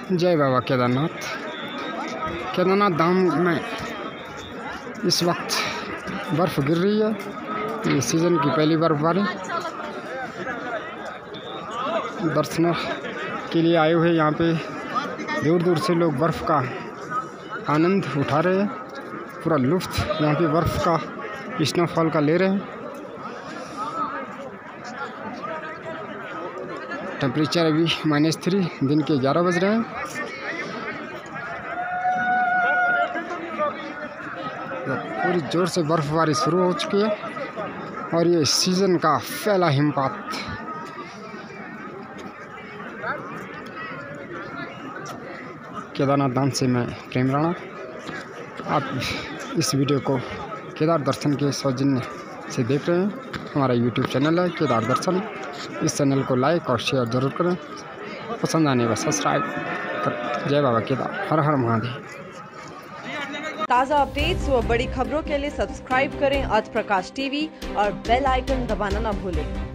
जय बाबा केदारनाथ। केदारनाथ धाम में इस वक्त बर्फ़ गिर रही है। ये सीज़न की पहली बर्फबारी। दर्शन के लिए आए हुए यहाँ पे दूर दूर से लोग बर्फ़ का आनंद उठा रहे हैं। पूरा लुत्फ़ यहाँ पे बर्फ़ का स्नोफॉल का ले रहे हैं। टेम्परेचर अभी -3, दिन के 11 बज रहे हैं। पूरी ज़ोर से बर्फबारी शुरू हो चुकी है और ये सीज़न का पहला हिमपात। केदारनाथ धाम से मैं प्रेम राणा। आप इस वीडियो को केदार दर्शन के सौजन्य से देख रहे हैं। हमारा यूट्यूब चैनल है केदार दर्शन। इस चैनल को लाइक और शेयर ज़रूर करें। पसंद आने पर सब्सक्राइब कर। जय बाबा केदार, हर हर महादेव। ताज़ा अपडेट्स व बड़ी खबरों के लिए सब्सक्राइब करें आज प्रकाश टीवी और बेल आइकन दबाना न भूलें।